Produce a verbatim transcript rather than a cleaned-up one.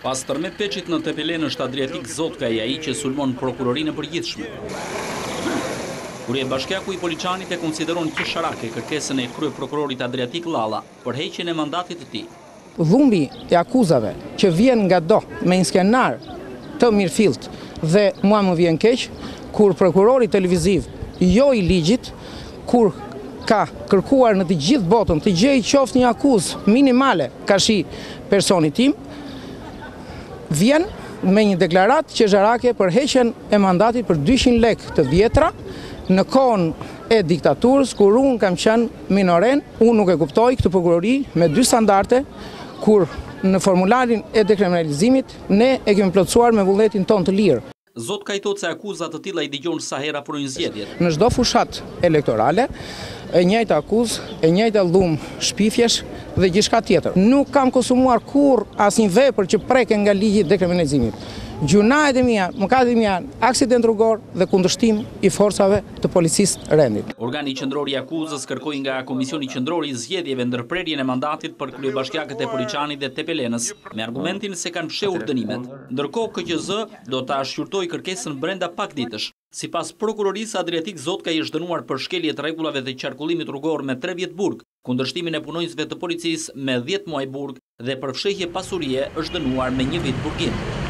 Pas tërmet Peçit në Tepelen është Adriatik Zotkaj ai që sulmon prokurorinë e përgjithshme. Kurje Bashkiaku i Poliçanit e konsideron qesharake kërkesën e kryeprokurorit Adriatik Llalla për heqjen e mandatit të tij. Dhumbi i akuzave që vjen nga do me një skenar të mirëfillt dhe mua më vjen keq kur prokurori televiziv jo i ligjit, kur ka kërkuar në të gjithë botën të gjejë qoftë një akuzë minimale kashi personit tim, vjen me një deklarat qesharake për heqjen e mandatit për dyqind lekë të vjetra në kohën e diktaturës, kur unë kam qenë minoren. Unë nuk e kuptoj këtë prokurori me dy standarde, kur në formularin e dekriminalizimit ne e kemi plotësuar me vullnetin ton të lirë. Zotkaj thotë se akuzat të tilla i dëgjon sa hera përojnë zgjedhjet. Në çdo fushat elektorale, e njëjta akuzë, e njëjta llumë shpifjesh dhe gjithçka tjetër. Nuk kam konsumuar kurrë asnjë vepër që preken nga ligji i dekriminalizimit. Gjunahet e mia, mëkatet e mia, aksident rrugor dhe kundërshtim i forcave të policisë rendit. Organi qendror i akuzës kërkoi nga Komisioni Qendror i Zgjedhjeve ndërprerjen e mandatit për kryebashkiakët e Poliçanit dhe Tepelenës me argumentin se kanë fshehur dënimet. Ndërkohë K Q Z do ta shqyrtojë kërkesën brenda pak ditësh. Sipas prokurorisë, Adriatik Zotkaj është dënuar për shkelje të rregullave të qarkullimit rrugor me tre vjet burg, kundërshtimin e punonjësve të policisë me dhjetë muaj burg dhe për fshehje pasurie është dënuar me një vit burgim.